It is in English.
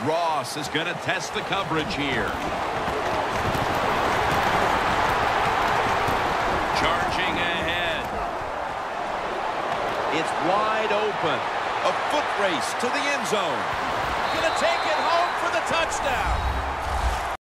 Ross is going to test the coverage here. Charging ahead. It's wide open. A foot race to the end zone. Going to take it home for the touchdown.